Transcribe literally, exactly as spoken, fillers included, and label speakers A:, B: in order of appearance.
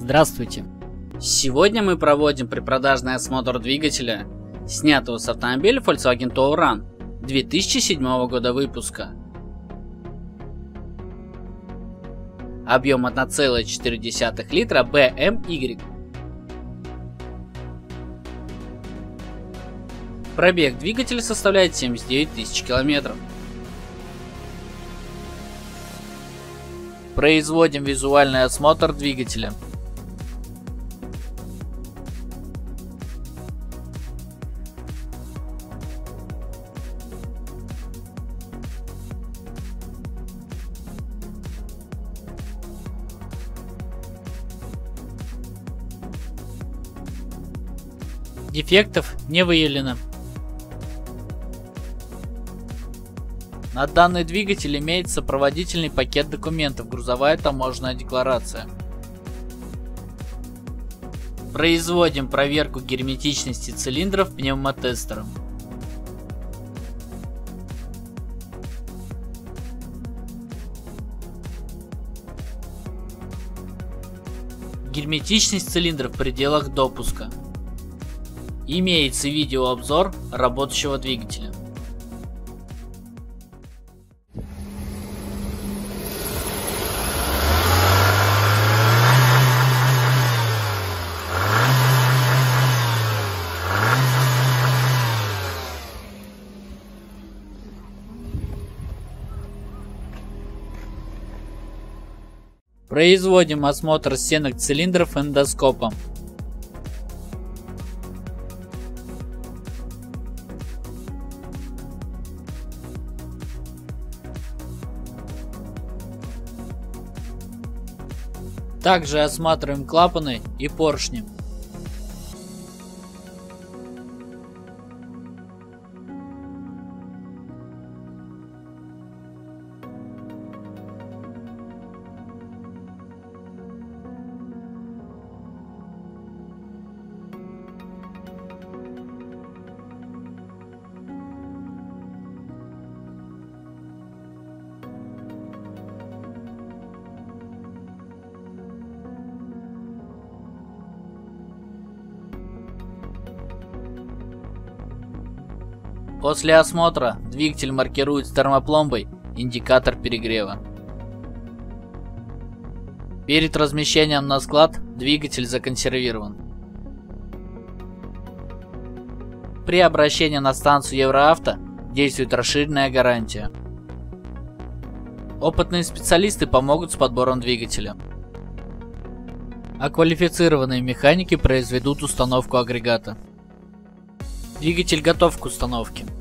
A: Здравствуйте! Сегодня мы проводим предпродажный осмотр двигателя, снятого с автомобиля Volkswagen Touran две тысячи седьмого года выпуска. Объем одна целая четыре десятых литра бэ эм вэ. Пробег двигателя составляет семьдесят девять тысяч километров. Производим визуальный осмотр двигателя. Дефектов не выявлено. На данный двигатель имеется сопроводительный пакет документов, грузовая таможенная декларация. Производим проверку герметичности цилиндров пневмотестером. Герметичность цилиндров в пределах допуска. Имеется видеообзор работающего двигателя. Производим осмотр стенок цилиндров эндоскопом. Также осматриваем клапаны и поршни. После осмотра двигатель маркирует с термопломбой индикатор перегрева. Перед размещением на склад двигатель законсервирован. При обращении на станцию Евроавто действует расширенная гарантия. Опытные специалисты помогут с подбором двигателя, а квалифицированные механики произведут установку агрегата. Двигатель готов к установке.